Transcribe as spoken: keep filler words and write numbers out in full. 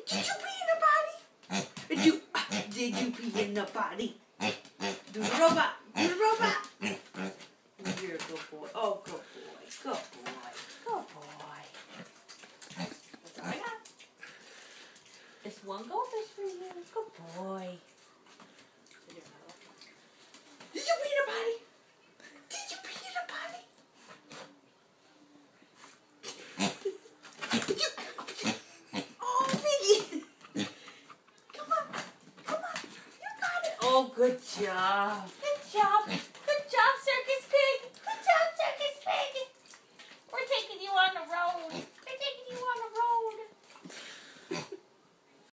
Did you pee in the potty? Did you, uh, did you pee in the potty? Do the robot. Do the robot. You're a good boy. Oh, good boy. Good boy. Good boy. That's all I got. This one goldfish for you. Good boy. Did you pee in the potty? Did you pee in the potty? Did you? Oh, Piggy. Come on. Come on. You got it. Oh, good job. Good job.